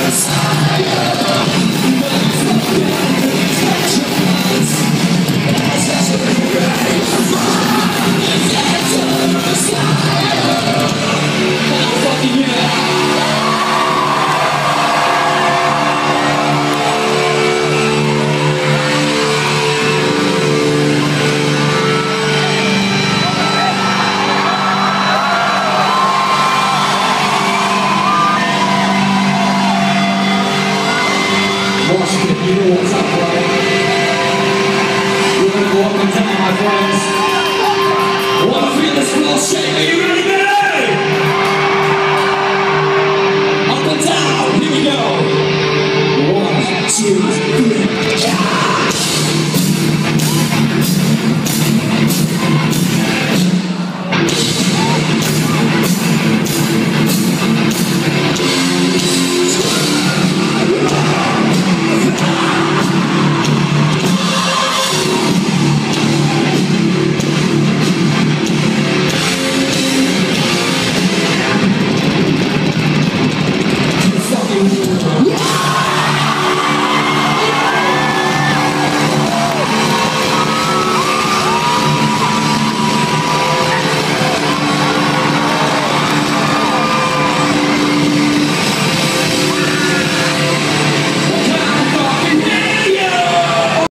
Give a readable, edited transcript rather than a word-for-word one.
You know what's up, right? We're gonna go up and down, my friends. I wanna feel this world shake.